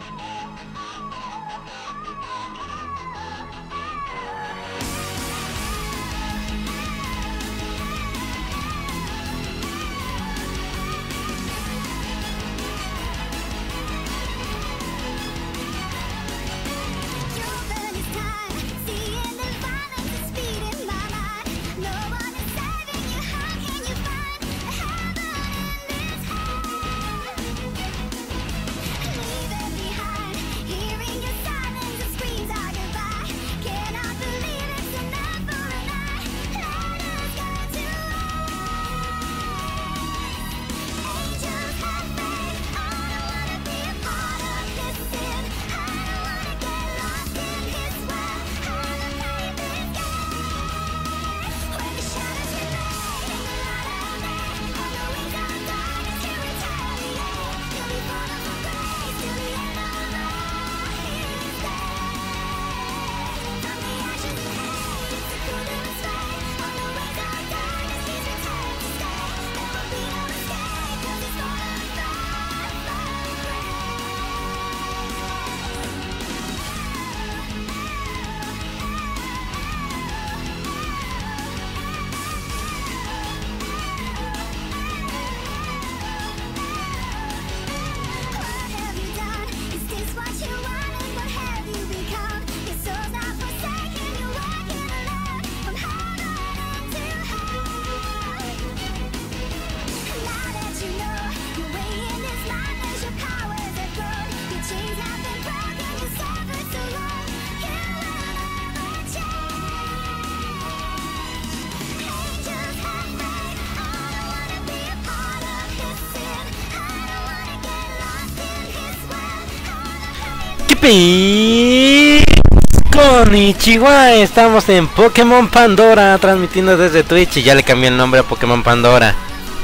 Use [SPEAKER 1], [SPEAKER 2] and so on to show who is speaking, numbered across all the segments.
[SPEAKER 1] Konnichiwa, estamos en Pokémon Pandora, transmitiendo desde Twitch y ya le cambié el nombre a Pokémon Pandora.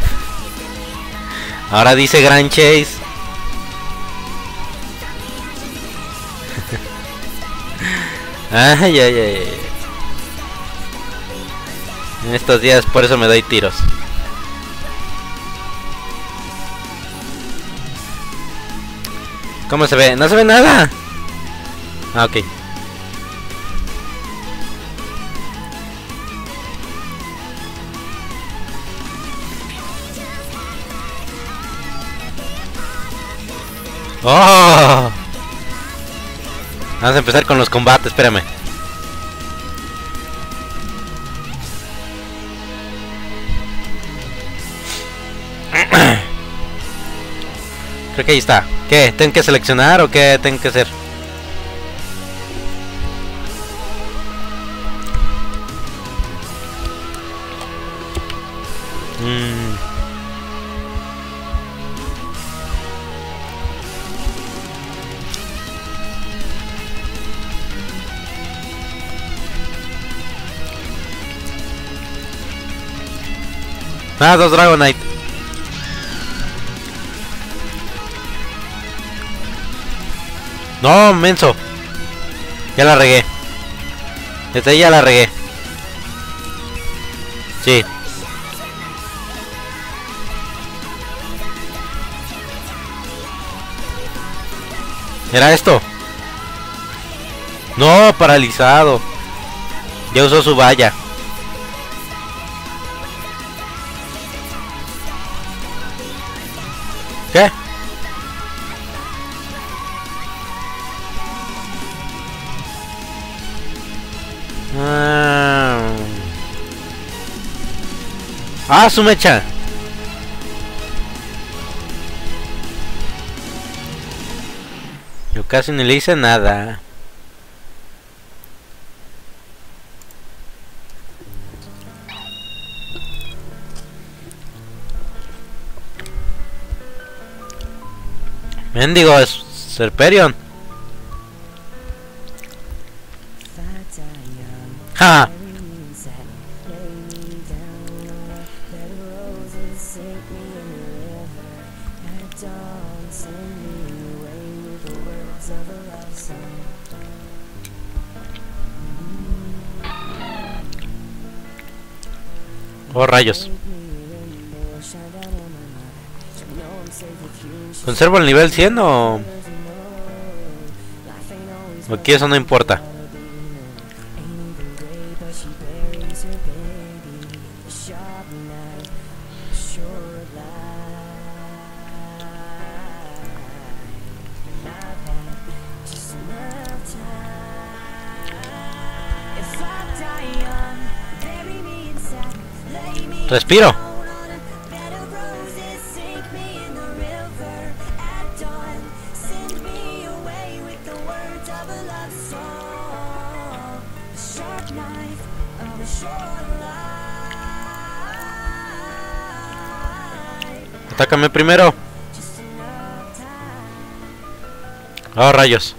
[SPEAKER 1] Ahora dice Gran Chase. Ay, ay, ay. En estos días por eso me doy tiros. ¿Cómo se ve? No se ve nada. Ah, ok. ¡Oh! Vamos a empezar con los combates, espérame. Creo que ahí está. ¿Qué? ¿Tengo que seleccionar o qué tengo que hacer? Ah, 2 Dragonite. No, menso. Ya la regué. Desde ahí ya la regué. Sí. ¿Era esto? No, paralizado. Ya usó su valla. ¿Qué? Ah, su mecha. Yo casi ni le hice nada. Mendigo, es Serperion. ¡Ja! Oh, rayos. ¿Conservo el nivel 100 o...? Aquí eso no importa. Respiro. Atácame primero. Oh, rayos.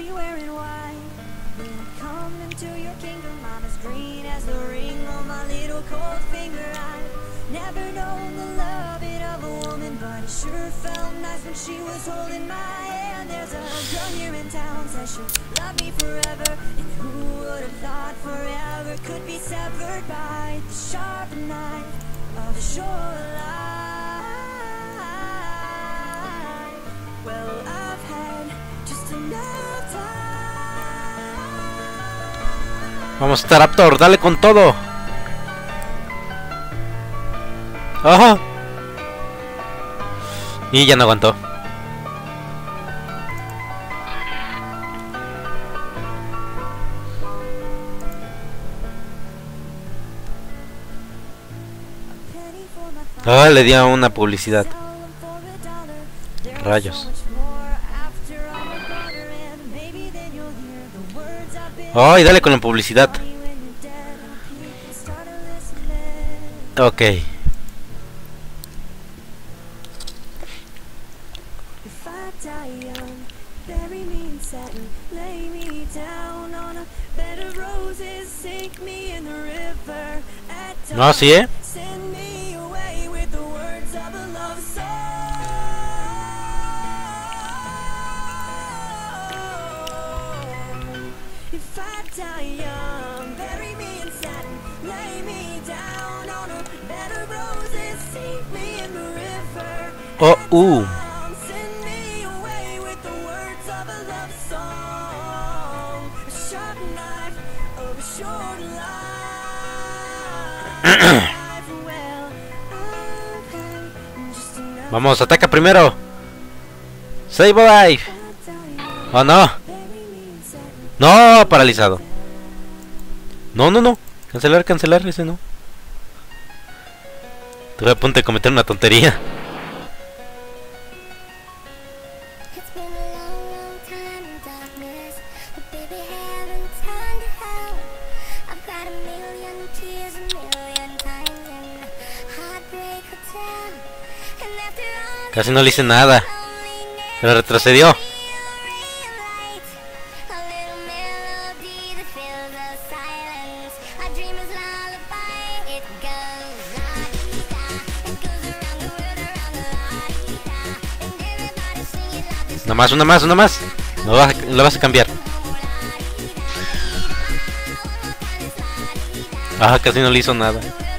[SPEAKER 1] Vamos, Staraptor, dale con todo. ¡Ajá! Y ya no aguantó. Ah, le dio una publicidad. Rayos. Oh, y dale con la publicidad. Ok. No, sí, Oh, Vamos, ataca primero. Save alive. Oh, no. No, paralizado. No, no, no. Cancelar, cancelar, ese no. Estuve a punto de cometer una tontería. Casi no le hice nada. Pero retrocedió. Una más, una más, una más. Lo vas a cambiar. Ah, casi no le hizo nada.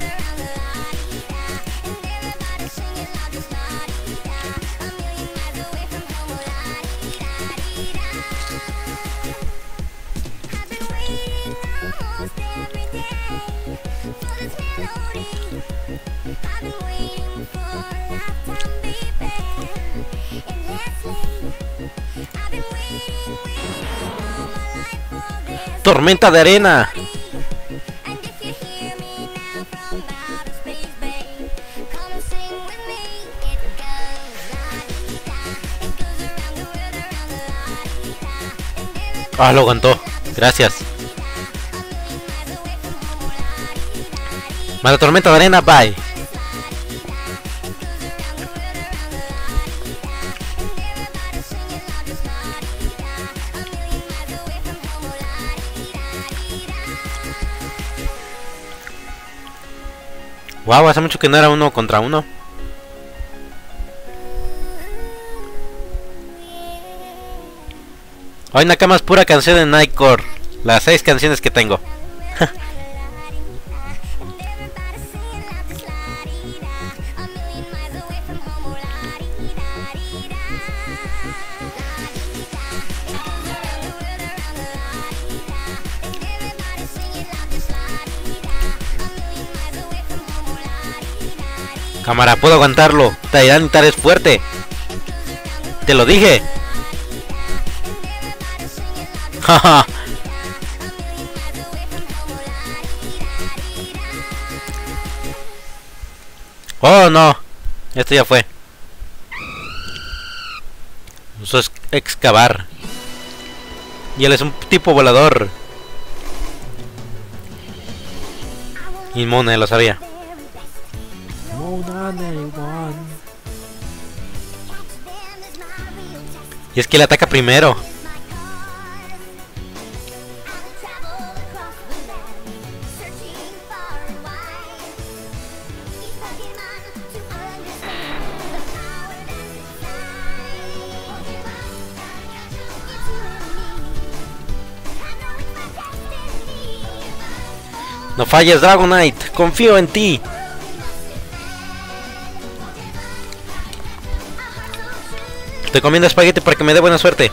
[SPEAKER 1] Tormenta de arena. Ah, lo aguantó. Gracias. Mala tormenta de arena, bye. Wow, hace mucho que no era 1 contra 1. Hoy Nakama es pura canción de Nightcore. Las 6 canciones que tengo. Cámara, puedo aguantarlo. Tyranitar es fuerte. Te lo dije. Jaja. Oh no. Esto ya fue. Eso es excavar. Y él es un tipo volador. Inmune, lo sabía. Y es que le ataca primero. No falles, Dragonite. Confío en ti. Estoy comiendo espagueti para que me dé buena suerte.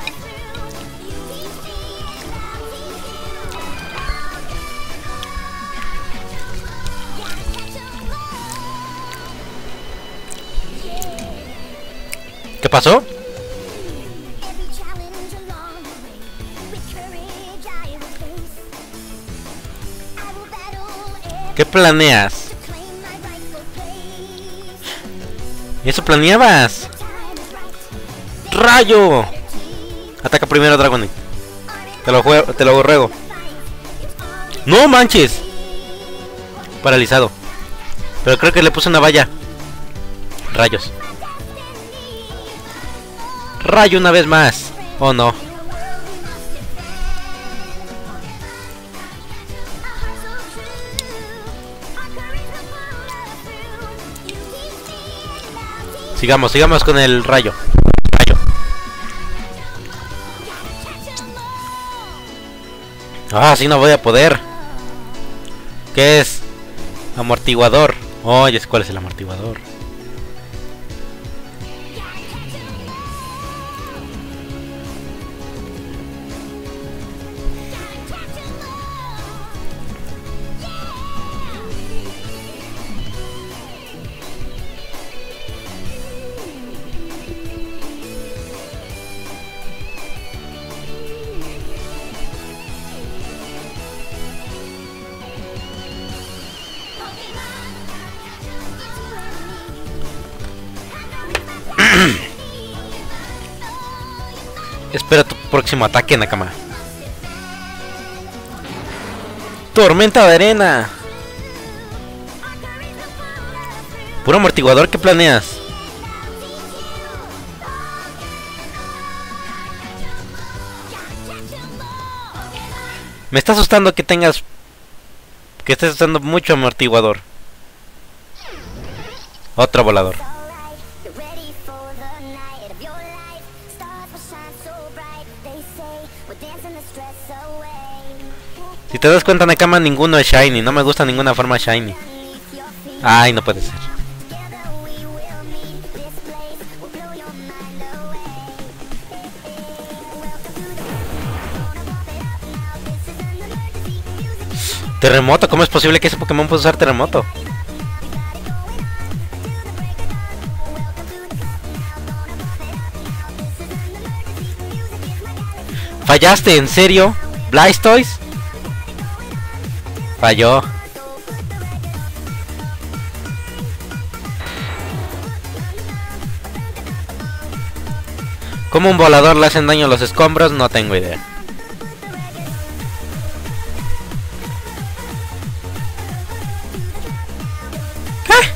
[SPEAKER 1] ¿Qué pasó? ¿Qué planeas? ¿Y eso planeabas? ¡Rayo! Ataca primero, Dragonite. Te lo ruego. ¡No manches! Paralizado. Pero creo que le puse una valla. Rayos. Rayo una vez más. Oh no. Sigamos con el rayo. Ah, sí, no voy a poder. ¿Qué es? Amortiguador. Oh, ya sé cuál es el amortiguador. Espera tu próximo ataque, Nakama. Tormenta de arena. Puro amortiguador, ¿qué planeas? Me está asustando que estés usando mucho amortiguador. Otro volador. Si te das cuenta, Nakama, ninguno es shiny. No me gusta ninguna forma shiny. Ay, no puede ser. Terremoto, ¿cómo es posible que ese Pokémon pueda usar terremoto? ¿Fallaste? ¿En serio? ¿Blastoise? Falló. ¿Cómo un volador le hacen daño a los escombros? No tengo idea. ¿Qué?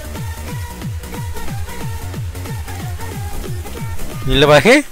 [SPEAKER 1] ¿Y le bajé?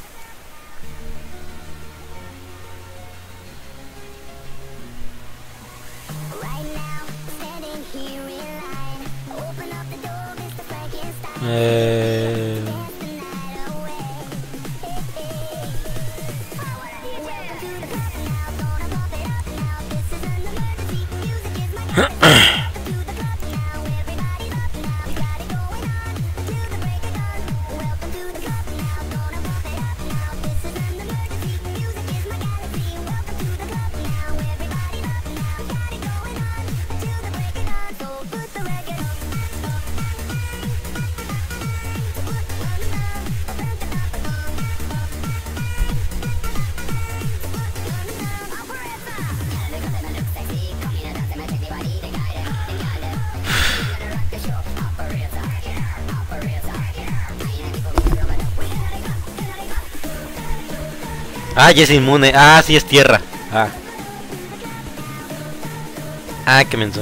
[SPEAKER 1] Ah, ya es inmune. Ah, sí es tierra. Ah. Ah, qué menso.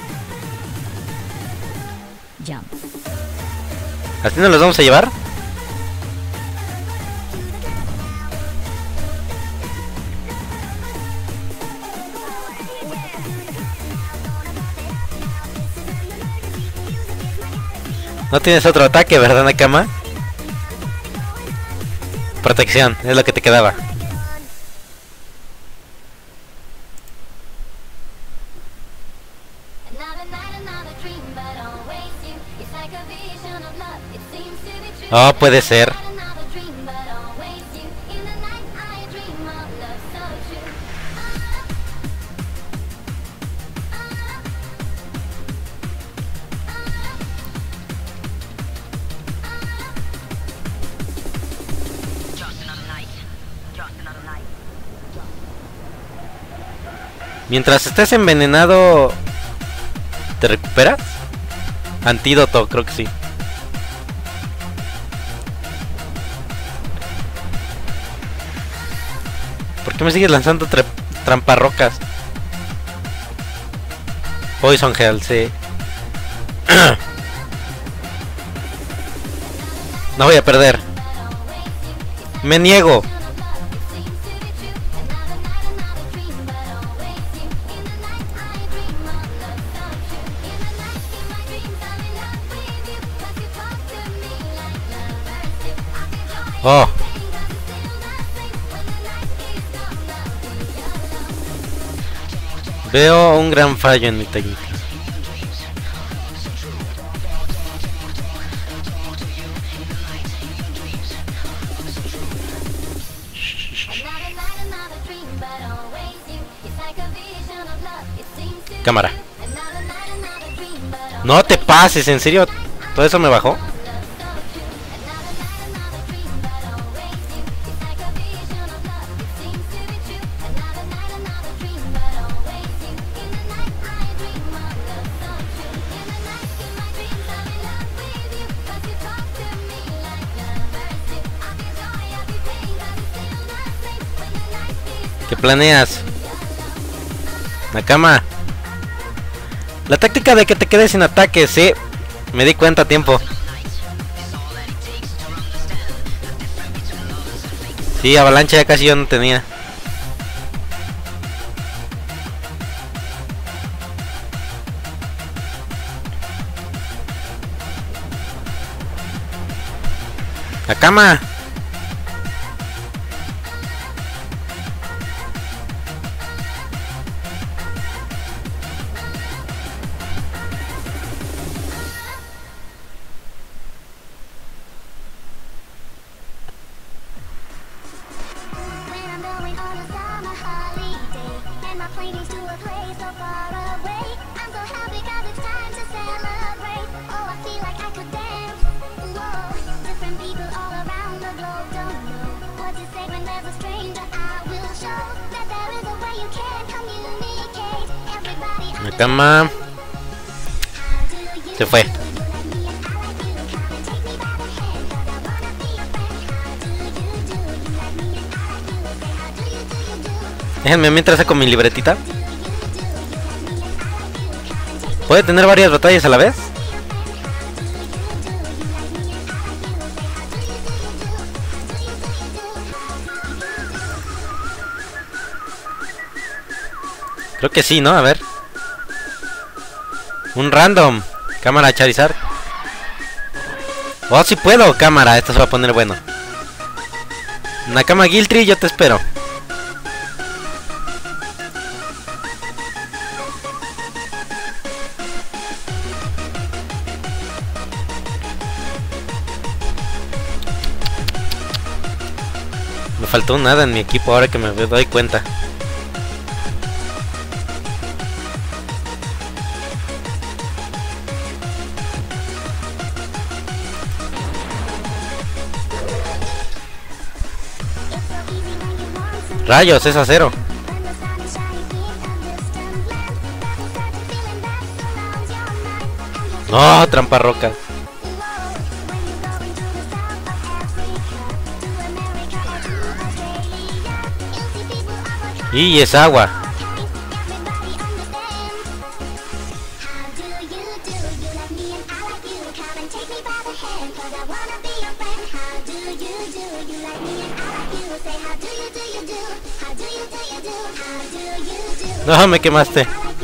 [SPEAKER 1] ¿Así nos los vamos a llevar? No tienes otro ataque, ¿verdad, Nakama? Protección, es lo que te quedaba. Oh, puede ser. Mientras estés envenenado, ¿te recuperas? Antídoto, creo que sí. ¿Por qué me sigues lanzando tramparrocas? Poison Hell, sí. No voy a perder. Me niego. Oh. Veo un gran fallo en mi técnica. Cámara. No te pases, ¿en serio? ¿Todo eso me bajó? ¿Qué planeas? Nakama. La táctica de que te quedes sin ataque, sí. Me di cuenta a tiempo. Sí, avalancha ya casi yo no tenía. Nakama. Nakama se fue. Déjenme mientras saco mi libretita. ¿Puede tener varias batallas a la vez? Creo que sí, ¿no? A ver. Un random. Cámara Charizard. Oh, sí puedo, cámara. Esto se va a poner bueno. Nakama Guiltry, yo te espero. Me faltó nada en mi equipo ahora que me doy cuenta. Rayos, es acero. No, trampa roca. Y es agua. No, me quemaste.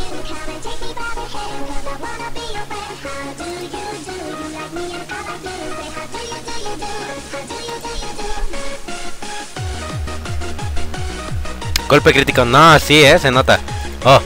[SPEAKER 1] Golpe crítico, no, sí, se nota. Oh.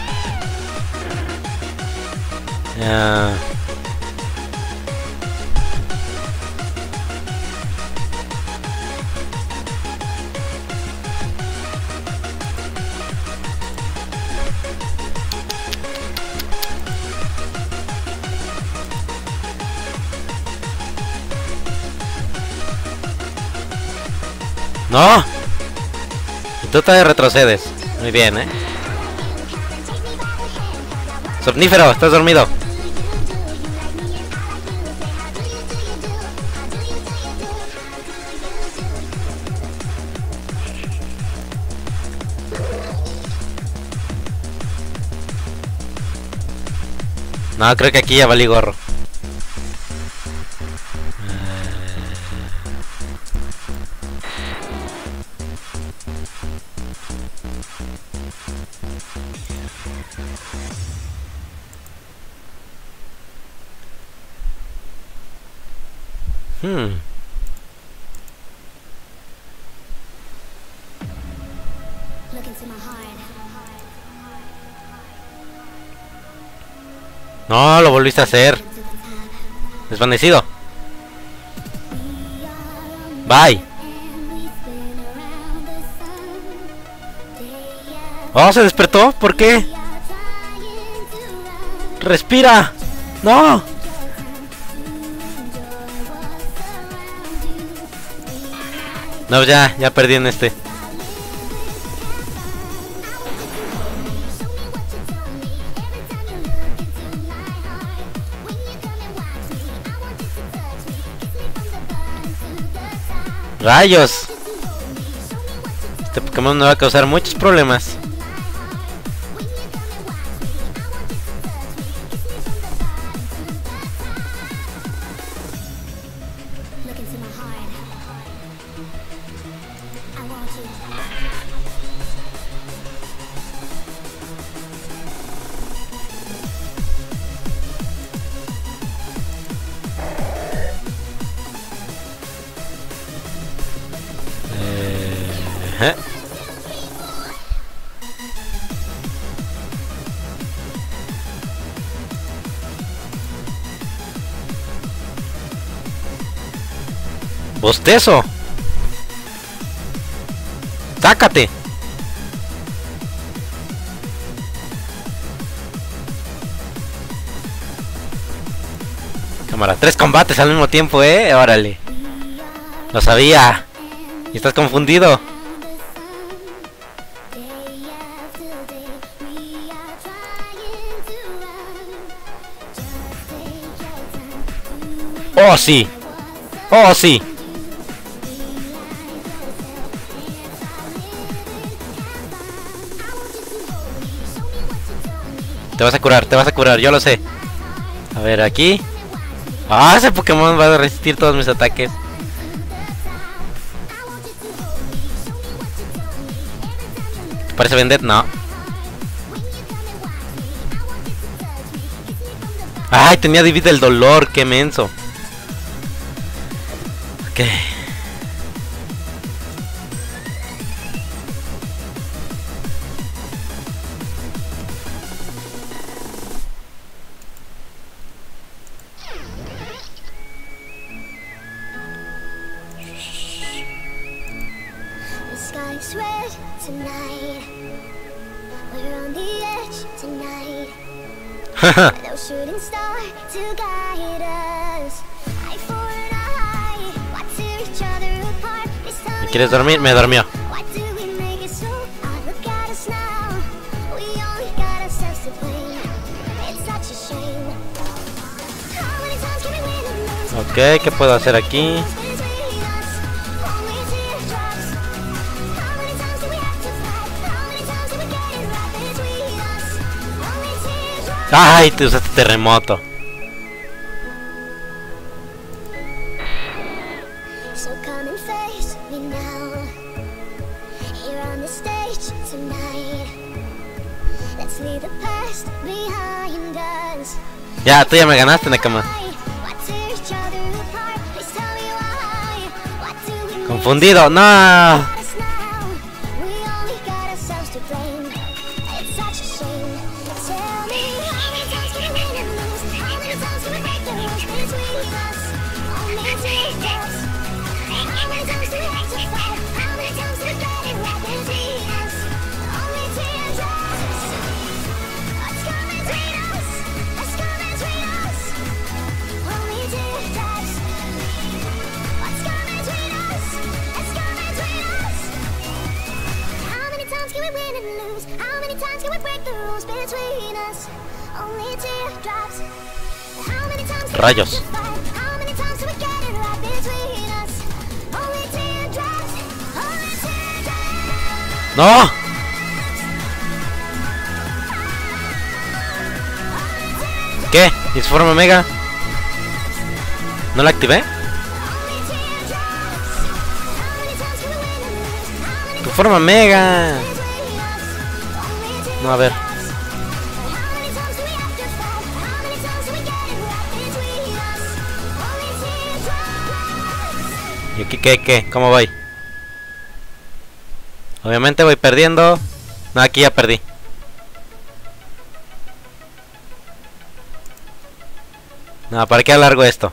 [SPEAKER 1] No. Y tú todavía retrocedes. Muy bien, Somnífero, estás dormido. No, creo que aquí ya valí gorro. No, lo volviste a hacer. Desvanecido. Bye. Oh, se despertó. ¿Por qué? Respira. No. No, ya perdí en este. ¡Rayos! Este Pokémon me va a causar muchos problemas. ¡Bostezo! ¡Sácate! Cámara, 3 combates al mismo tiempo, órale. Lo sabía. Y estás confundido. ¡Oh, sí! ¡Oh, sí! Te vas a curar, yo lo sé. A ver, aquí. Ah, ese Pokémon va a resistir todos mis ataques. ¿Te parece Vendet? No. Ay, tenía Divide el dolor, qué menso. Ok. ¿Quieres dormir? Me durmió. Ok, ¿qué puedo hacer aquí? Ay, te usaste terremoto.
[SPEAKER 2] So come and face me now. Here on the stage tonight. Let's leave the past behind us.
[SPEAKER 1] Ya, tú ya me ganaste, Nakama. Confundido, no. Rayos. No. ¿Qué? ¿Y su forma mega? ¿No la activé? Tu forma mega. No, a ver. ¿Y aquí qué? ¿Cómo voy? Obviamente voy perdiendo. No, aquí ya perdí. No, ¿para qué alargo esto?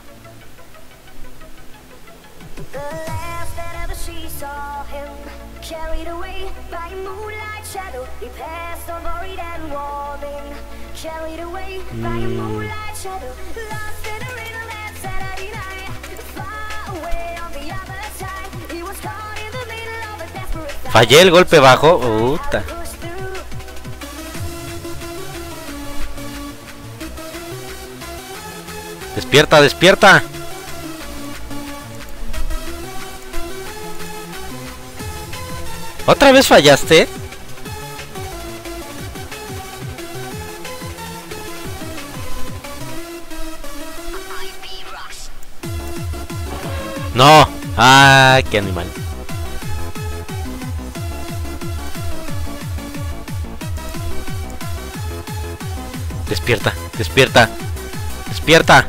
[SPEAKER 1] Fallé el golpe bajo. Puta. Despierta, despierta. ¿Otra vez fallaste? No. Ah, qué animal. Despierta, despierta, despierta.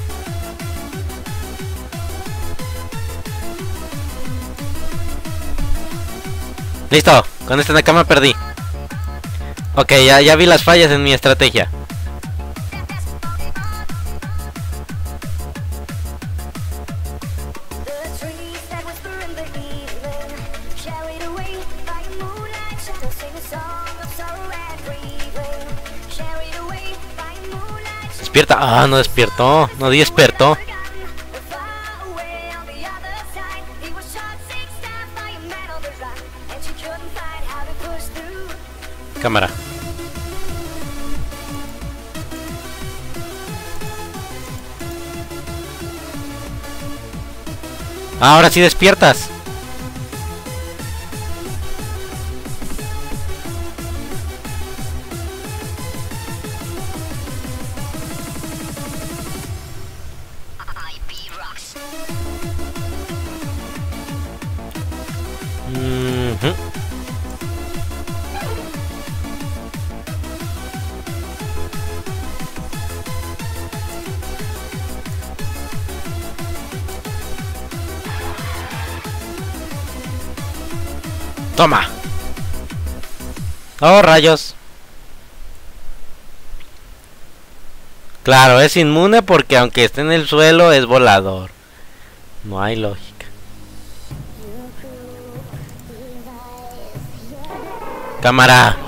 [SPEAKER 1] Listo, con esta Nakama perdí. Ok, ya vi las fallas en mi estrategia. Despierta. Ah, no despertó. No despertó. Cámara. Ahora sí despiertas. Toma. Oh, rayos. Claro, es inmune porque aunque esté en el suelo es volador. No hay lógica. Cámara.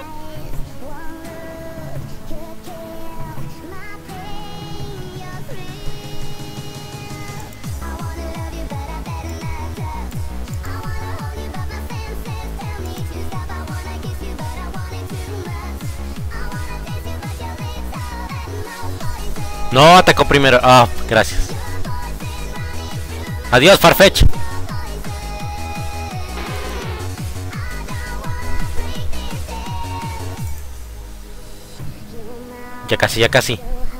[SPEAKER 1] No, atacó primero. Ah, gracias. Adiós, Farfetch. Ya casi, ya casi.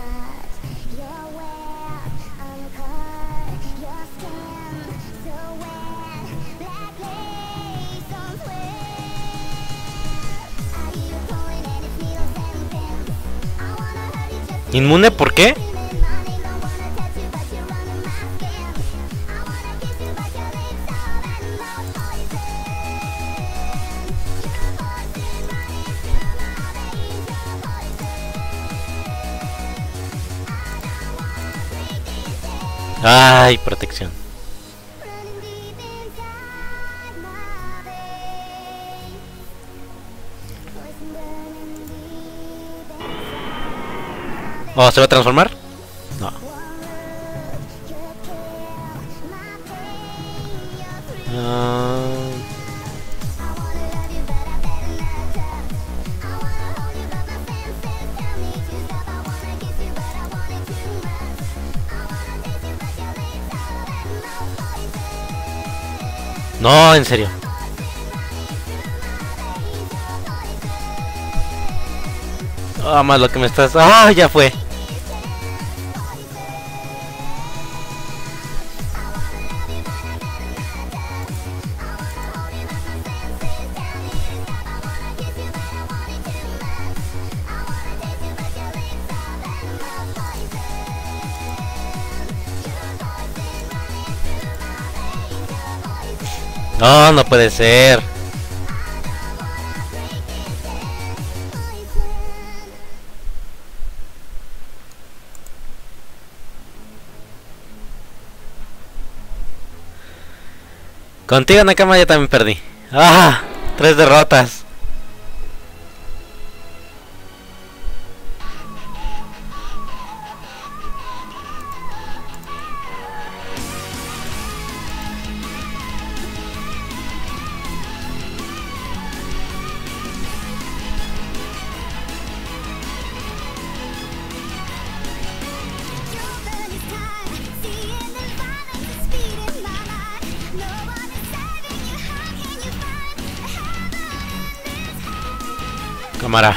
[SPEAKER 1] ¿Inmune por qué? Ay, protección. ¿Oh, se va a transformar? No. No, en serio. Ah, más lo que me estás... ¡Ah, ya fue! No, no puede ser. Contigo, Nakama, ya también perdí. ¡Ah! 3 derrotas. Cámara.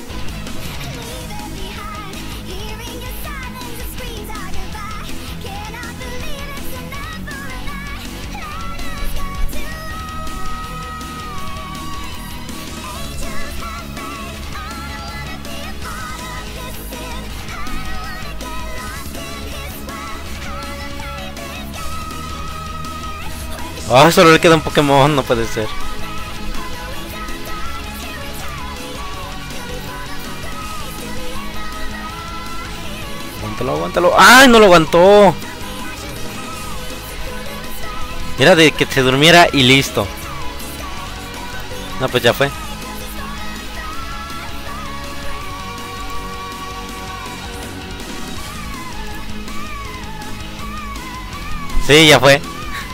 [SPEAKER 1] Ah, solo le queda un Pokémon, no puede ser. Aguántalo, aguántalo. ¡Ay, no lo aguantó! Era de que se durmiera y listo. No, pues ya fue. Sí, ya fue.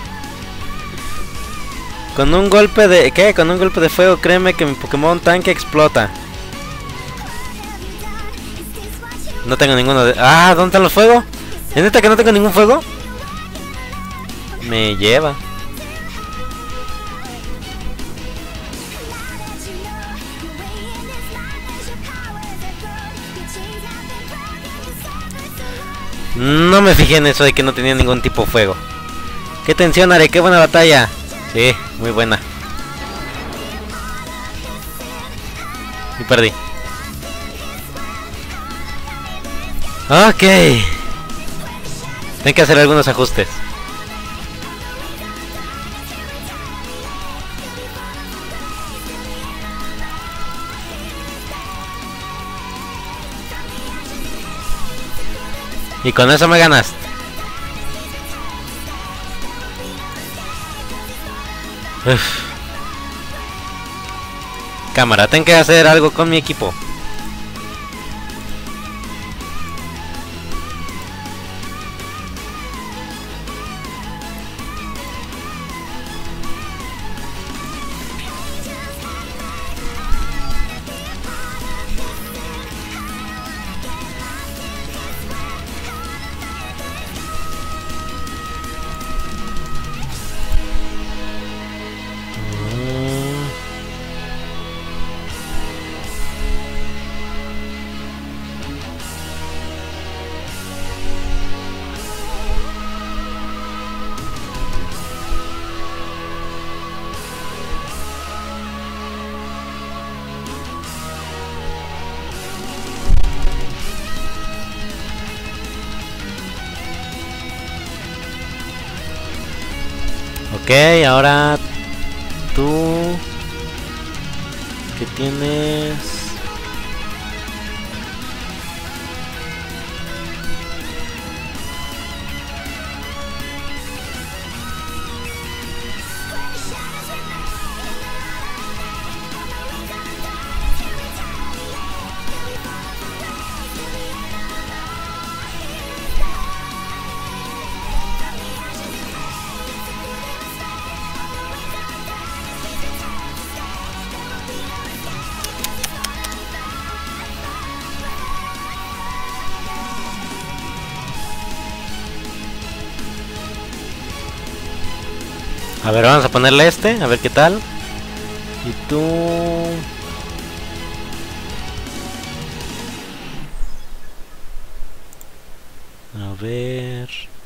[SPEAKER 1] Con un golpe de... ¿Qué? Con un golpe de fuego, créeme que mi Pokémon tanque explota. No tengo ninguno de... Ah, ¿dónde están los fuegos? ¿Es neta que no tengo ningún fuego? Me lleva. No me fijé en eso de que no tenía ningún tipo de fuego. ¡Qué tensión, Are! ¡Qué buena batalla! Sí, muy buena. Y perdí. Ok. Tengo que hacer algunos ajustes. Y con eso me ganaste. Uf. Cámara, tengo que hacer algo con mi equipo. Ok, ahora tú... ¿Qué tienes? A ver, vamos a ponerle este, a ver qué tal. Y tú... A ver...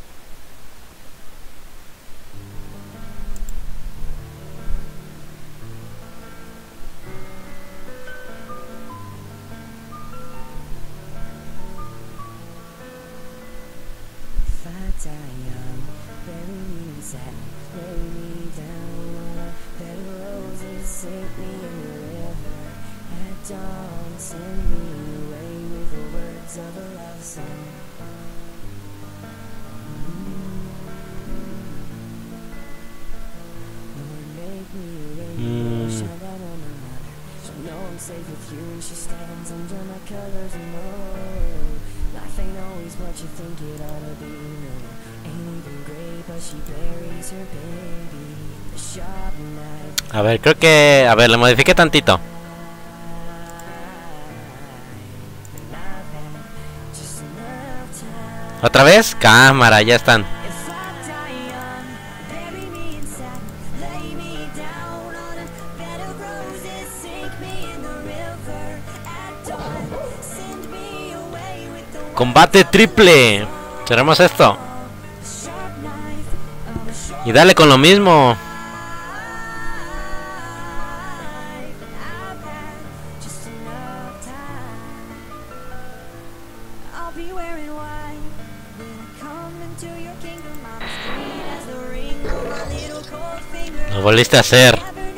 [SPEAKER 1] A ver, creo que... A ver, le modifiqué tantito. ¿Otra vez? Cámara, ya están. Combate triple. Cerramos esto. Y dale con lo mismo. Lo volviste a hacer.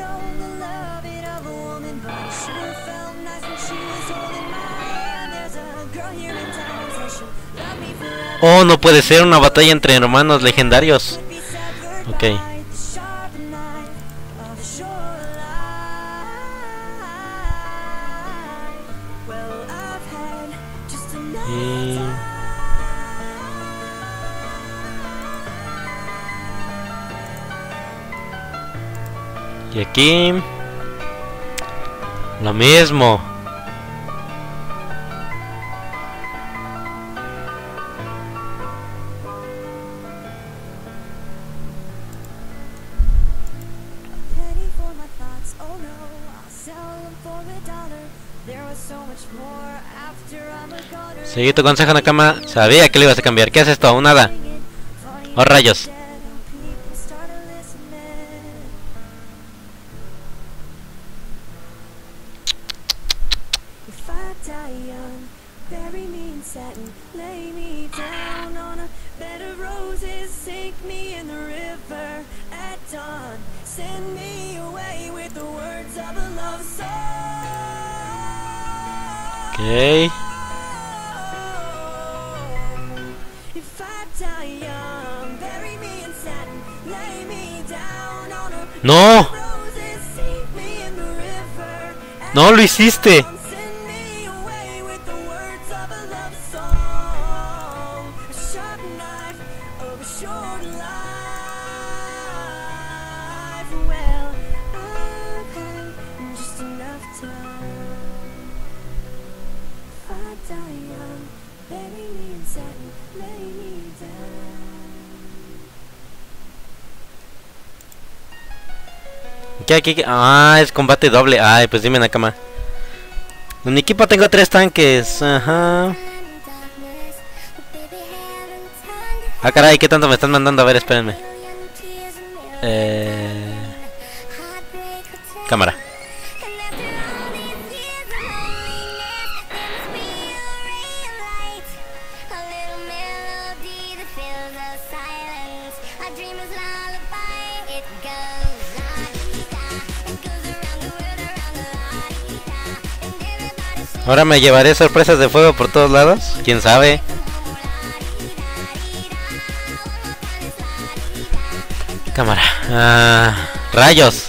[SPEAKER 1] Oh, no puede ser una batalla entre hermanos legendarios. Ok. Y aquí lo mismo. Seguí tu consejo, Nakama. Sabía que le ibas a cambiar. ¿Qué haces esto? Un nada. Oh, rayos. Okay. No. No lo hiciste. ¿Qué? Ah, es combate doble. Ay, pues dime, Nakama. En mi equipo tengo 3 tanques. Ajá. Ah, caray, ¿qué tanto me están mandando? A ver, espérenme. Cámara. Ahora me llevaré sorpresas de fuego por todos lados. ¿Quién sabe? Cámara. Rayos.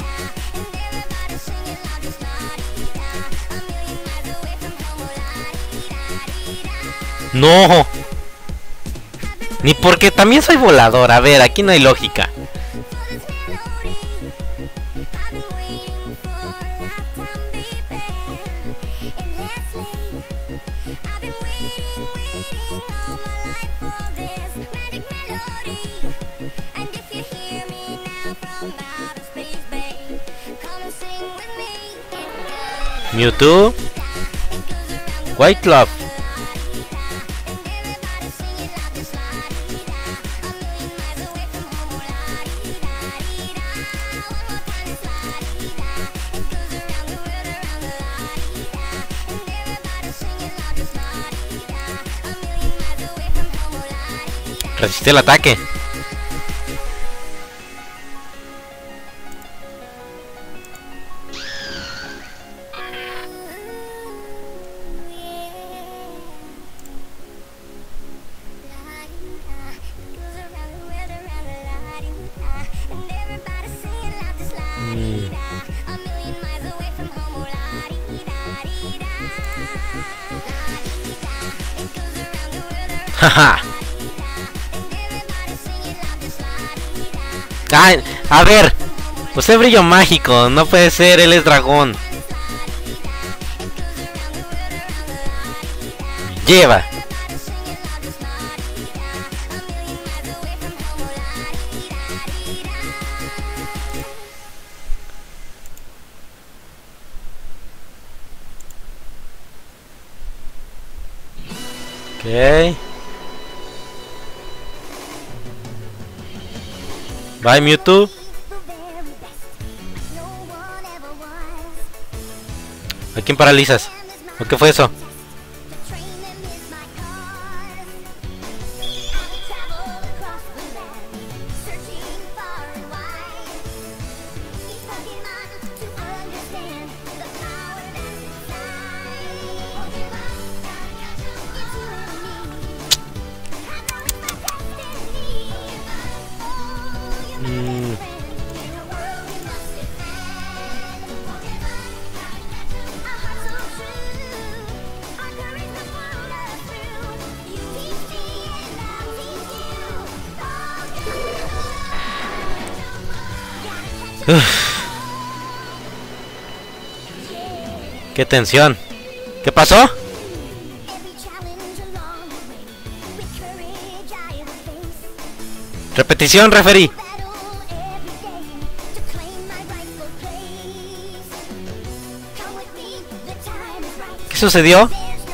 [SPEAKER 1] No. Ni porque también soy volador. A ver, aquí no hay lógica. Mewtwo. White Love. Resiste el ataque. Jaja. Ay, a ver, usé brillo mágico, no puede ser, él es dragón. Lleva. Ok. Bye, Mewtwo. ¿A quién paralizas? ¿O qué fue eso? Qué tensión. ¿Qué pasó? Repetición, referí. ¿Qué sucedió?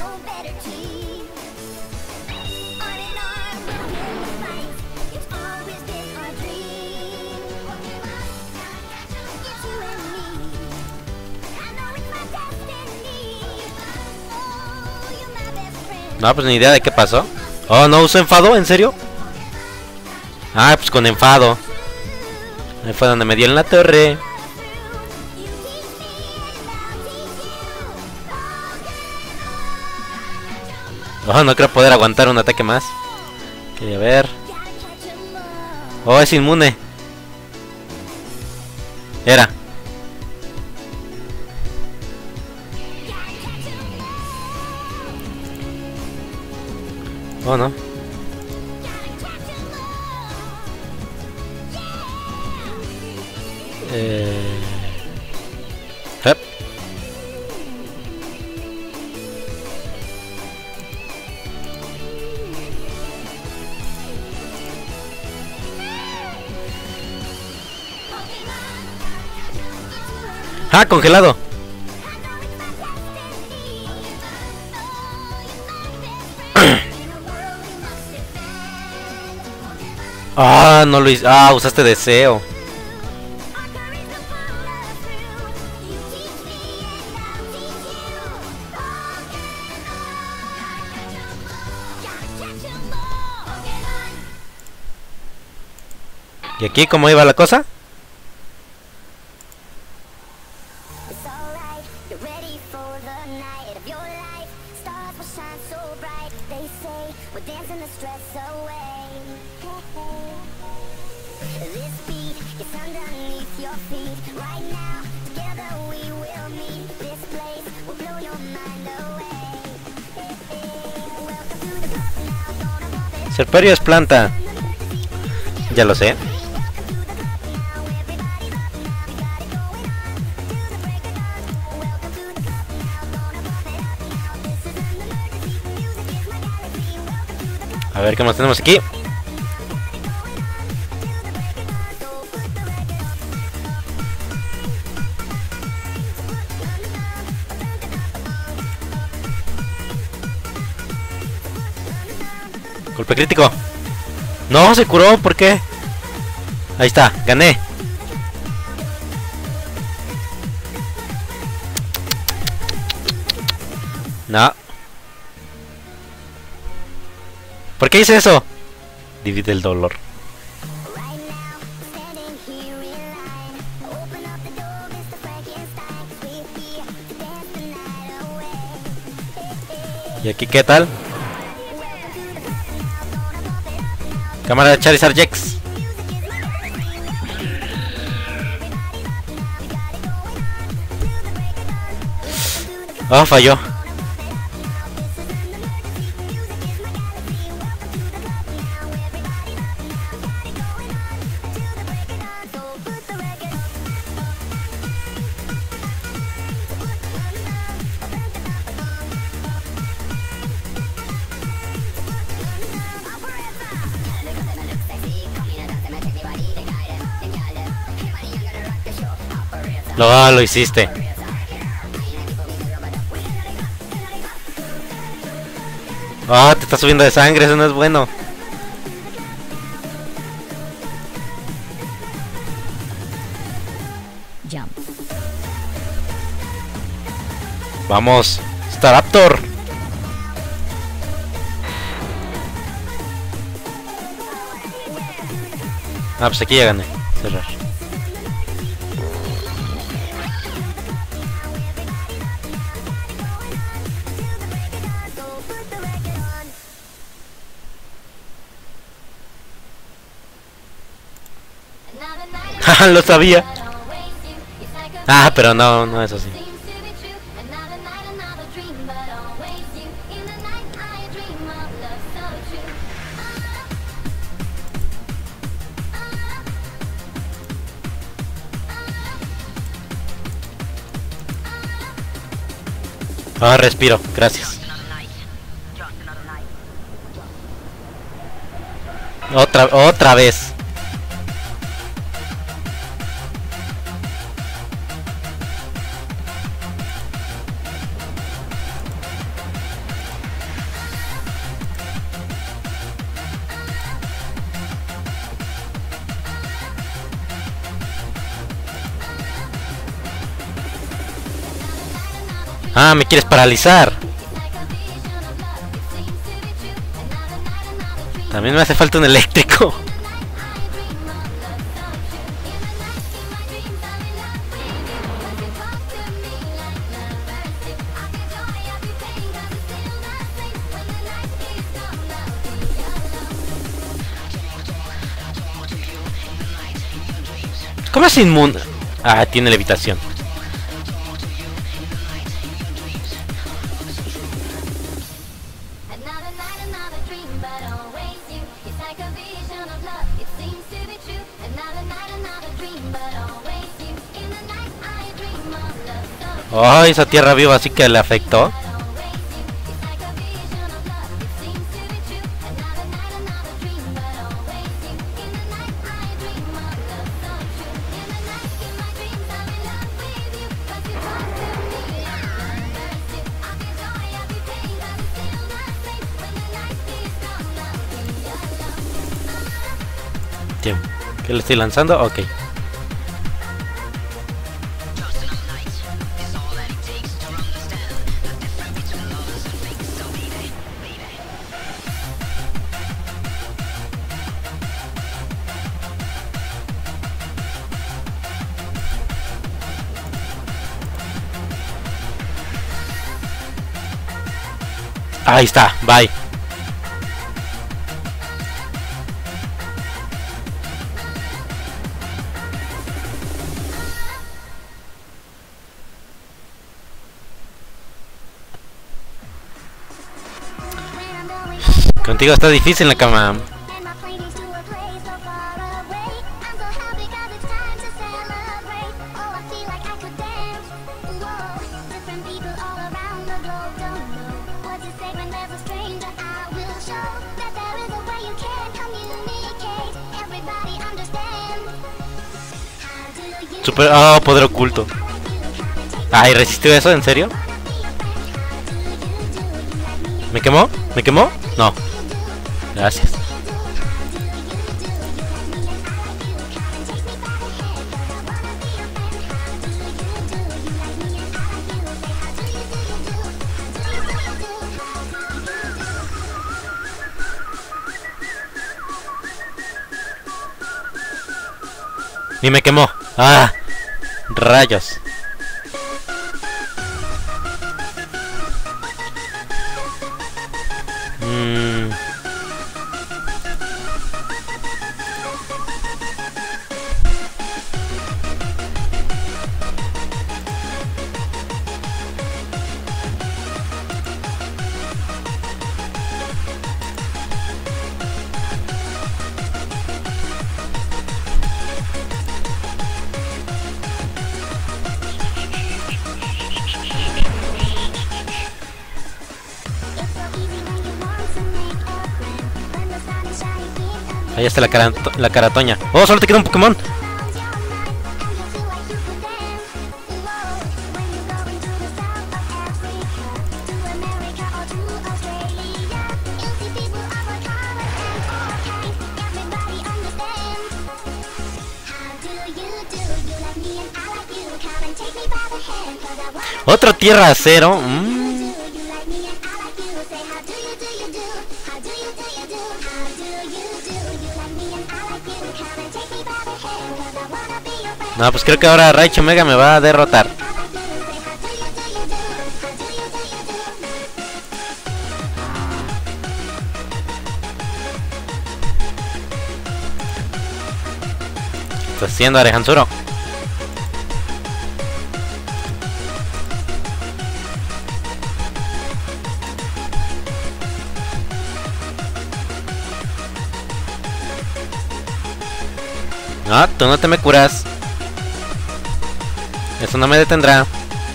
[SPEAKER 1] No, pues ni idea de qué pasó. Oh, no usó enfado, ¿en serio? Ah, pues con enfado. Ahí fue donde me dio en la torre. Oh, no creo poder aguantar un ataque más. Quería ver. Oh, es inmune. Era. Oh, no. Hep. Ah, congelado. Ah, no lo hice. Ah, usaste deseo. ¿Y aquí cómo iba la cosa?
[SPEAKER 2] It's underneath your feet right now. Together we will meet. This place will blow your mind away. Welcome to the club now. Gonna pop it.
[SPEAKER 1] Serperio es planta. Ya lo sé. A ver qué más tenemos aquí. Golpe crítico. No, se curó, ¿por qué? Ahí está, gané. No. ¿Por qué hice eso? Divide el dolor. ¿Y aquí qué tal? Cámara de Charizard Jax. Oh, falló. Lo hiciste. Ah, te está subiendo de sangre, eso no es bueno.
[SPEAKER 3] Jump.
[SPEAKER 1] Vamos, Staraptor. Ah, pues aquí ya gané. Cerrar. Lo sabía. Ah, pero no, no es así. Ah, respiro, gracias. Otra vez. Ah, me quieres paralizar. También me hace falta un eléctrico. ¿Cómo es inmune? Ah, tiene levitación. Oh, esa tierra viva sí que le afectó. ¿Qué le estoy lanzando? Ok. Ahí está, bye. Contigo está difícil, Nakama.
[SPEAKER 2] And my plane is to a place so far away. I'm so happy 'cause it's time to celebrate. Oh, I feel like I could dance. Whoa, different people all around the globe don't know what to say when there's a stranger. I will show that there is a way you can communicate. Everybody understand. How do you
[SPEAKER 1] Super. Oh, poder oculto. Ay, ¿resistió eso? ¿En serio? ¿Me quemó? ¿Me quemó? No. Gracias. Ni me quemó. Ah, rayos. Ahí está la caratoña. Oh, solo te queda un Pokémon. Otro Tierra Acero. No, pues creo que ahora Raichu Mega me va a derrotar. ¿Qué está haciendo Arehansuro? No, tú no te me curas. Eso no me detendrá.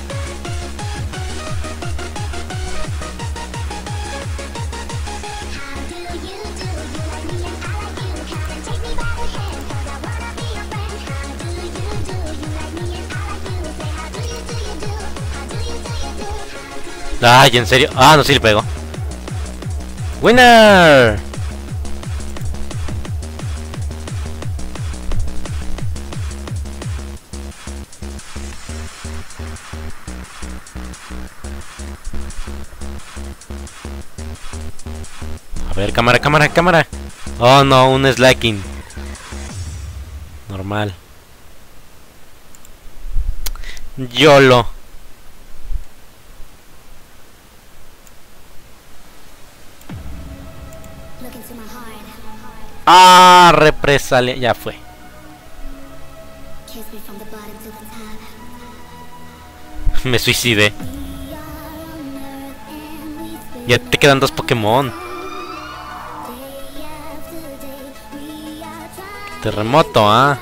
[SPEAKER 1] Ay, ¿en serio? Ah, no, sí le pego. ¡Winner! A ver, cámara, cámara, cámara. Oh no, un slacking. Normal. YOLO. Ah, represalia. Ya fue. Me suicidé. Ya te quedan 2 Pokémon. Terremoto, ah.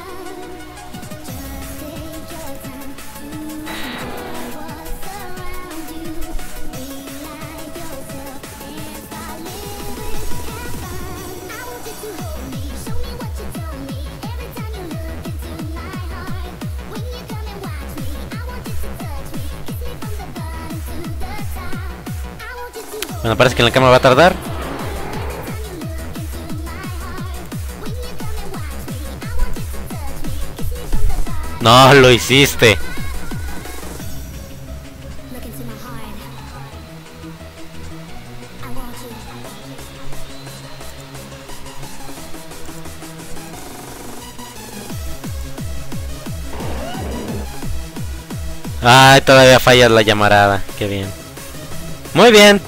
[SPEAKER 1] Bueno, parece que en la cámara va a tardar. No, lo hiciste. Ay, todavía falla la llamarada. Qué bien. Muy bien.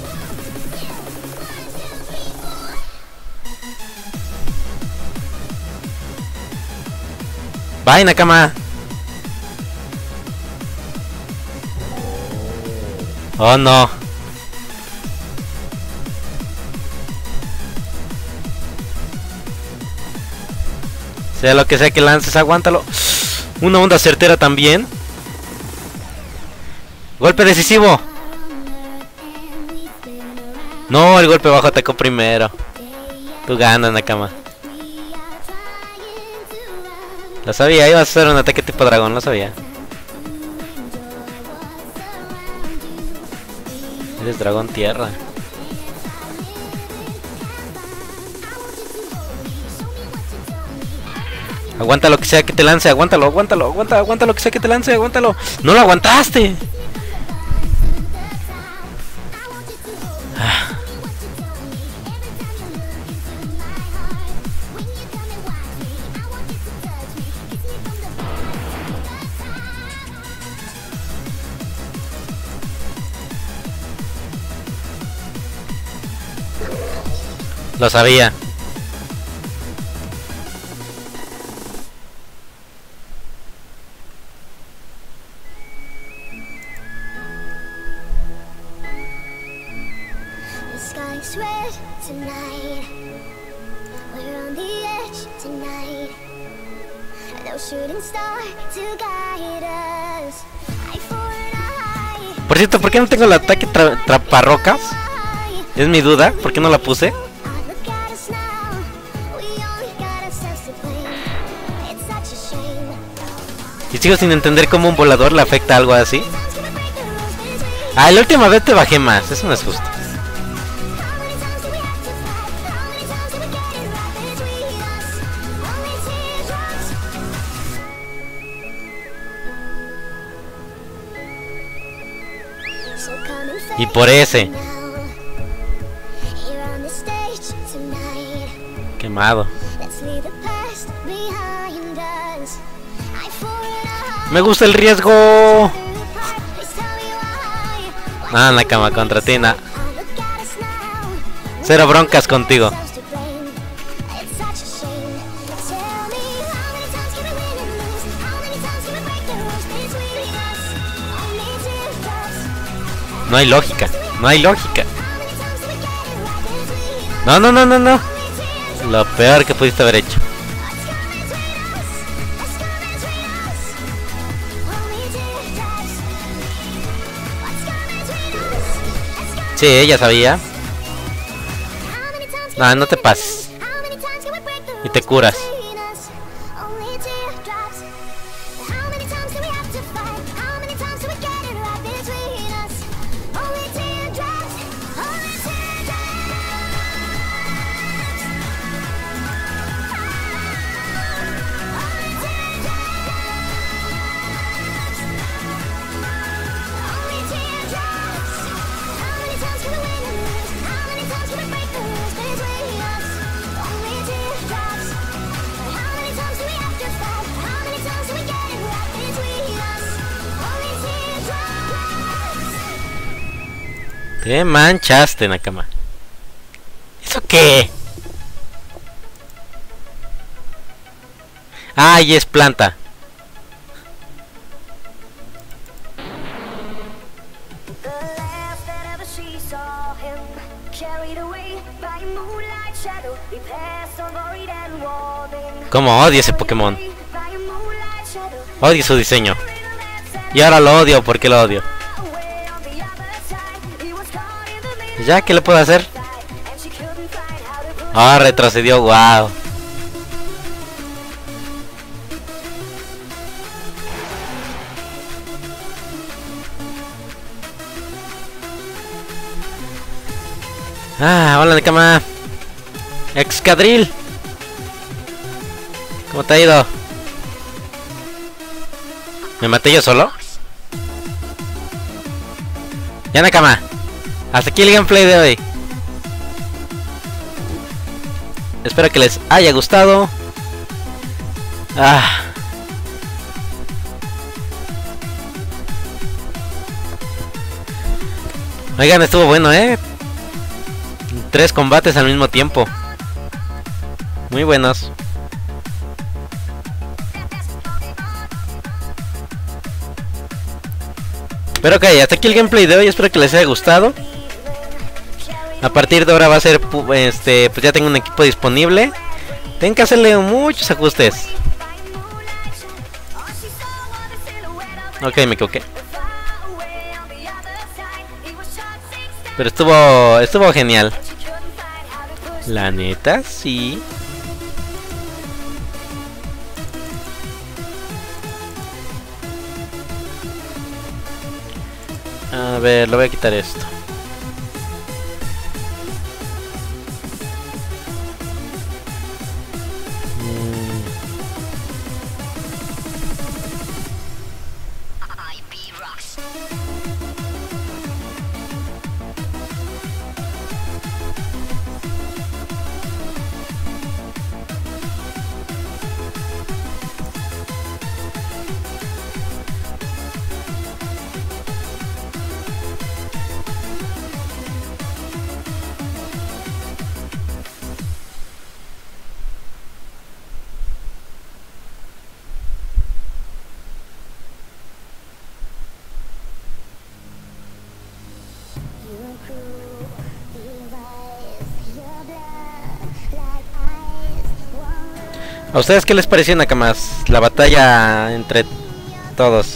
[SPEAKER 1] Bye, Nakama. Oh no. Sea lo que sea que lances, aguántalo. Una onda certera también. Golpe decisivo. No, el golpe bajo atacó primero. Tú ganas, Nakama. Lo sabía, ibas a hacer un ataque tipo dragón, lo sabía. Eres dragón tierra. Aguanta lo que sea que te lance, aguántalo, aguanta lo que sea que te lance, aguántalo. ¡No lo aguantaste! Ah. Lo sabía.
[SPEAKER 2] The sky's red tonight. We're on the edge tonight. No shooting star to guide us. I for an eye.
[SPEAKER 1] Por cierto, ¿por qué no tengo el ataque traparrocas? Es mi duda, ¿por qué no la puse?
[SPEAKER 2] Look at us now. We only got ourselves to blame. It's such a shame.
[SPEAKER 1] Y sigo sin entender cómo un volador le afecta algo así.
[SPEAKER 2] Times can we break the rules between us?
[SPEAKER 1] Ah, la última vez te bajé más, eso no es justo.
[SPEAKER 2] How many times do we have to fight? How many times do we get it right between us? Only teardrops. So come and
[SPEAKER 1] Y
[SPEAKER 2] face
[SPEAKER 1] por ese,
[SPEAKER 2] now. Here on the stage tonight.
[SPEAKER 1] quemado.
[SPEAKER 2] Let's leave the past behind us. I for an eye.
[SPEAKER 1] Me gusta el riesgo.
[SPEAKER 2] Please tell me why.
[SPEAKER 1] Ah, Nakama, contra ti,
[SPEAKER 2] Look at us now.
[SPEAKER 1] Cero broncas contigo.
[SPEAKER 2] It's such a shame. Tell me how many times can we win and lose? How many times can we break the rules between us? Only teardrops.
[SPEAKER 1] No hay lógica, no hay lógica.
[SPEAKER 2] How many times do we get it right between us?
[SPEAKER 1] No, no, no, no, no.
[SPEAKER 2] Only teardrops.
[SPEAKER 1] Lo peor que pudiste haber hecho.
[SPEAKER 2] What's coming between us? What's coming between us? Only teardrops. What's coming between us? What's coming
[SPEAKER 1] Sí, ella sabía.
[SPEAKER 2] How many times
[SPEAKER 1] No, no te pases.
[SPEAKER 2] How many times can we break the
[SPEAKER 1] Y te
[SPEAKER 2] rules
[SPEAKER 1] curas.
[SPEAKER 2] between us? Only teardrops. How many times do we have to fight? How many times do we get it right between us? Only teardrops. Only teardrops. Only teardrops. How many times can we win and lose? How many times can we break the rules between us? Only teardrops. How many times do we have to fight? How many times do we get it right between us? Only teardrops.
[SPEAKER 1] Te manchaste, Nakama. ¿Eso qué? Ah, y es planta.
[SPEAKER 3] The last that ever she saw him, carried away by moonlight shadow, he passed on void and warming.
[SPEAKER 1] Cómo odio ese Pokémon.
[SPEAKER 3] By moonlight shadow,
[SPEAKER 1] Odio su diseño. Y ahora lo odio, ¿por qué lo odio?
[SPEAKER 3] away on the other side, he was caught in the middle
[SPEAKER 1] ¿Ya qué le puedo hacer?
[SPEAKER 3] and she couldn't find how to put
[SPEAKER 1] Ah, retrocedió, wow. Ah, hola Nakama. Excadril. ¿Cómo te ha ido? ¿Me maté yo solo? Ya Nakama. Hasta aquí el gameplay de hoy. Espero que les haya gustado. Ah. Oigan, estuvo bueno, 3 combates al mismo tiempo. Muy buenos. Pero ok, hasta aquí el gameplay de hoy. Espero que les haya gustado. A partir de ahora va a ser, pues ya tengo un equipo disponible. Tienen que hacerle muchos ajustes. Ok, me equivoqué. Pero estuvo genial. La neta, sí. A ver, le voy a quitar esto. ¿A ustedes qué les pareció, Nakamas? La batalla entre todos.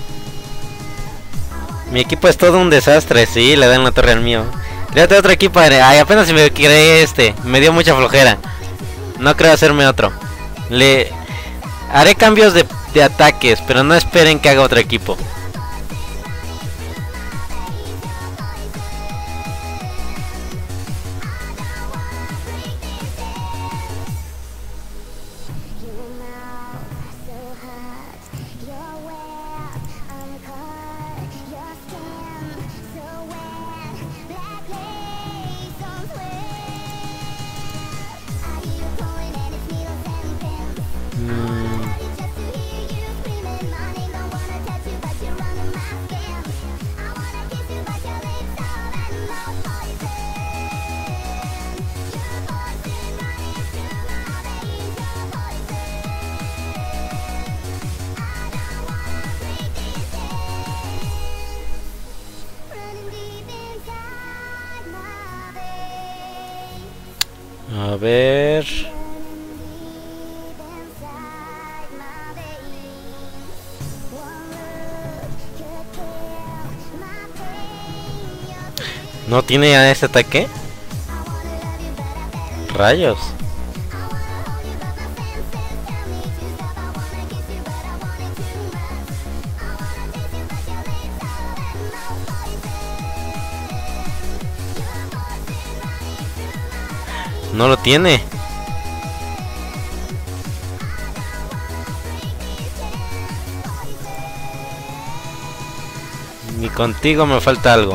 [SPEAKER 1] Mi equipo es todo un desastre, sí, le dan la torre al mío. Créate otro equipo, ay, apenas si me creé este, me dio mucha flojera. No creo hacerme otro. Le haré cambios de ataques, pero no esperen que haga otro equipo. A ver. ¿No tiene a ese ataque? Rayos. No lo tiene. Ni contigo me falta algo.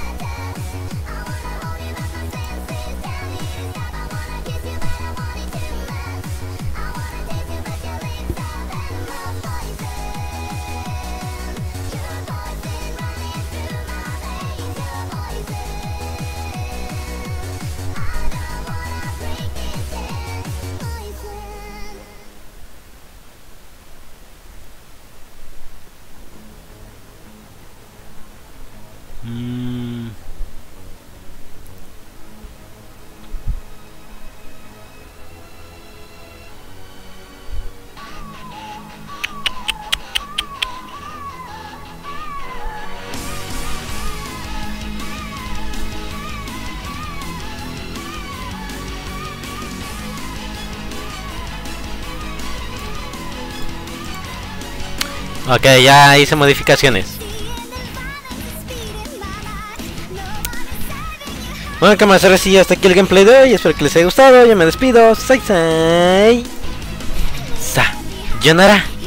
[SPEAKER 1] Ok, ya hice modificaciones. Bueno, cámaras, ahora sí, hasta aquí el gameplay de hoy. Espero que les haya gustado. Yo me despido. Sayonara.